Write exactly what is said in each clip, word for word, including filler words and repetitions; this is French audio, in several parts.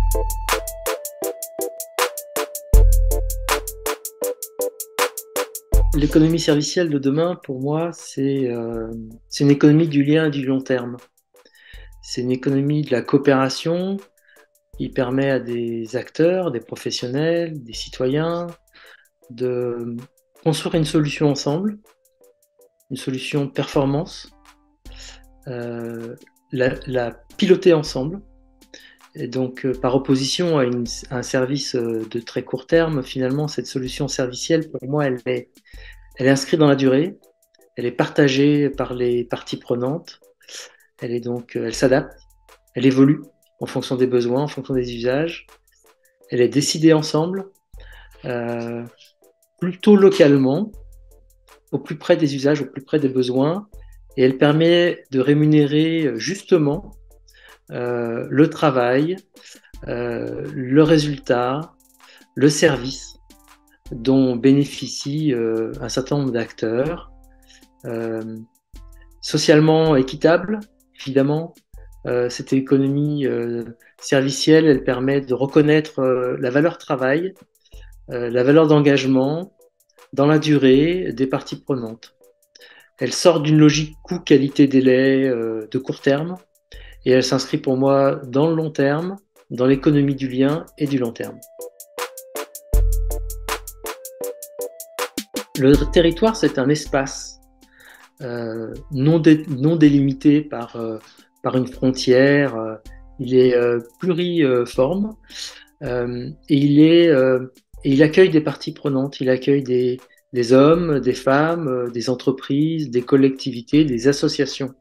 L'économie servicielle de demain, pour moi, c'est euh, c'est une économie du lien et du long terme. C'est une économie de la coopération qui permet à des acteurs, des professionnels, des citoyens de construire une solution ensemble, une solution de performance, euh, la, la piloter ensemble. Et donc, euh, par opposition à, une, à un service euh, de très court terme, finalement, cette solution servicielle, pour moi, elle est, elle est inscrite dans la durée, elle est partagée par les parties prenantes, elle est donc, euh, elle s'adapte, elle évolue en fonction des besoins, en fonction des usages, elle est décidée ensemble, euh, plutôt localement, au plus près des usages, au plus près des besoins, et elle permet de rémunérer justement euh, le travail, euh, le résultat, le service dont bénéficient euh, un certain nombre d'acteurs, euh, socialement équitable, évidemment. Euh, cette économie euh, servicielle, elle permet de reconnaître euh, la valeur travail, euh, la valeur d'engagement dans la durée des parties prenantes. Elle sort d'une logique coût-qualité-délai euh, de court terme et elle s'inscrit pour moi dans le long terme, dans l'économie du lien et du long terme. Le territoire, c'est un espace euh, non, dé non délimité par, euh, par une frontière. Euh, il est euh, pluriforme euh, et, il est, euh, et il accueille des parties prenantes. Il accueille des, des hommes, des femmes, euh, des entreprises, des collectivités, des associations.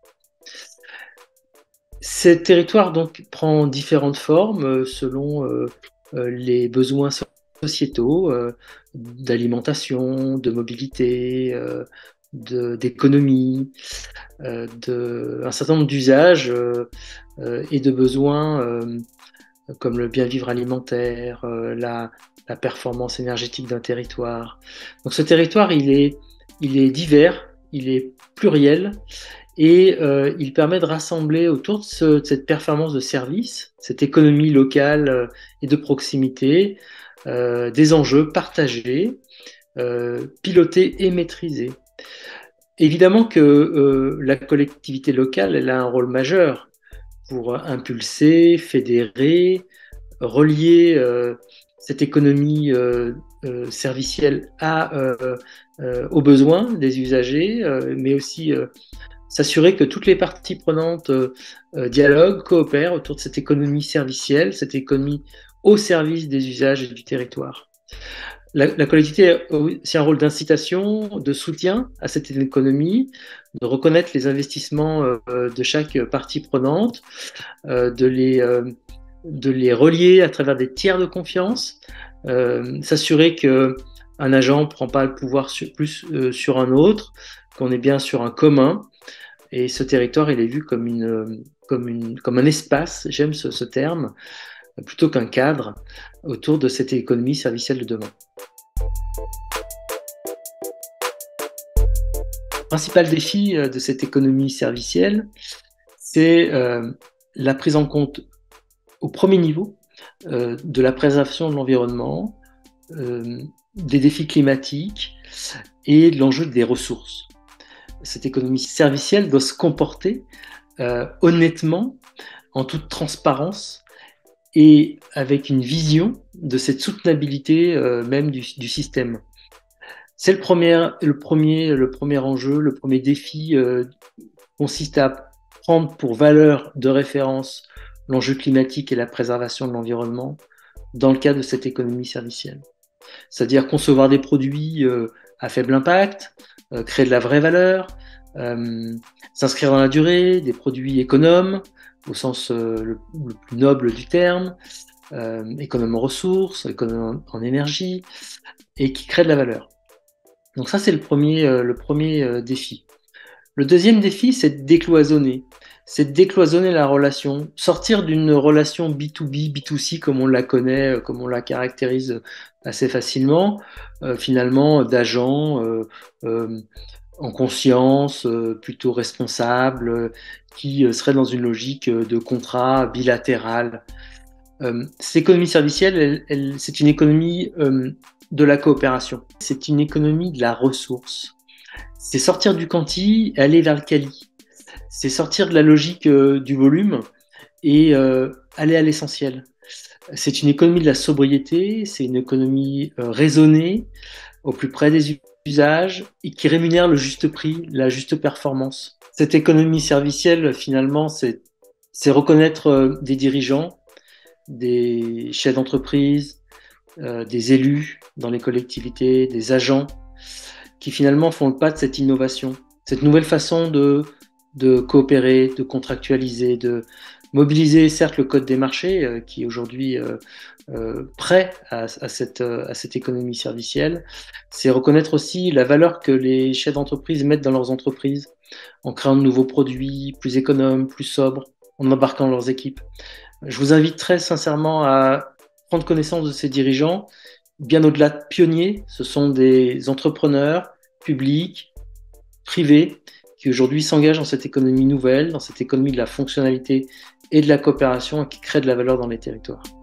Ce territoire donc prend différentes formes euh, selon euh, euh, les besoins sociétaux, euh, d'alimentation, de mobilité, euh, d'économie, euh, de, un certain nombre d'usages euh, euh, et de besoins euh, comme le bien vivre alimentaire, euh, la, la performance énergétique d'un territoire. Donc ce territoire, il est, il est divers, il est pluriel, et euh, il permet de rassembler autour de, ce, de cette performance de service, cette économie locale euh, et de proximité, euh, des enjeux partagés, euh, pilotés et maîtrisés. Évidemment que euh, la collectivité locale, elle a un rôle majeur pour impulser, fédérer, relier euh, cette économie euh, euh, servicielle à, euh, euh, aux besoins des usagers, euh, mais aussi euh, s'assurer que toutes les parties prenantes euh, euh, dialoguent, coopèrent autour de cette économie servicielle, cette économie au service des usages et du territoire. La, la collectivité a aussi un rôle d'incitation, de soutien à cette économie, de reconnaître les investissements euh, de chaque partie prenante, euh, de, les, euh, de les relier à travers des tiers de confiance, euh, s'assurer qu'un agent ne prend pas le pouvoir sur, plus euh, sur un autre, qu'on est bien sur un commun. Et ce territoire, il est vu comme, une, comme, une, comme un espace, j'aime ce, ce terme, plutôt qu'un cadre autour de cette économie servicielle de demain. Le principal défi de cette économie servicielle, c'est euh, la prise en compte au premier niveau euh, de la préservation de l'environnement, euh, des défis climatiques et de l'enjeu des ressources. Cette économie servicielle doit se comporter euh, honnêtement, en toute transparence et avec une vision de cette soutenabilité euh, même du, du système. C'est le premier, le, premier, le premier enjeu, le premier défi euh, consiste à prendre pour valeur de référence l'enjeu climatique et la préservation de l'environnement dans le cadre de cette économie servicielle. C'est-à-dire concevoir des produits euh, à faible impact, euh, créer de la vraie valeur, euh, s'inscrire dans la durée, des produits économes, au sens euh, le, le plus noble du terme, euh, économes en ressources, économes en énergie, et qui créent de la valeur. Donc ça, c'est le premier, euh, le premier euh, défi. Le deuxième défi, c'est de décloisonner. C'est de décloisonner la relation, sortir d'une relation B deux B, B deux C, comme on la connaît, comme on la caractérise assez facilement, euh, finalement, d'agents euh, euh, en conscience, euh, plutôt responsables, euh, qui euh, seraient dans une logique de contrat bilatéral. Euh, cette économie servicielle, elle, elle, c'est une économie euh, de la coopération. C'est une économie de la ressource. C'est sortir du quanti et aller vers le quali. C'est sortir de la logique euh, du volume et euh, aller à l'essentiel. C'est une économie de la sobriété, c'est une économie euh, raisonnée, au plus près des usages et qui rémunère le juste prix, la juste performance. Cette économie servicielle, finalement, c'est, c'est reconnaître euh, des dirigeants, des chefs d'entreprise, euh, des élus dans les collectivités, des agents, qui finalement font le pas de cette innovation, cette nouvelle façon de, de coopérer, de contractualiser, de mobiliser certes le code des marchés, euh, qui est aujourd'hui euh, euh, prêt à, à, cette, à cette économie servicielle. C'est reconnaître aussi la valeur que les chefs d'entreprise mettent dans leurs entreprises, en créant de nouveaux produits plus économes, plus sobres, en embarquant leurs équipes. Je vous invite très sincèrement à prendre connaissance de ces dirigeants. Bien au-delà de pionniers, ce sont des entrepreneurs publics, privés, qui aujourd'hui s'engagent dans cette économie nouvelle, dans cette économie de la fonctionnalité et de la coopération et qui créent de la valeur dans les territoires.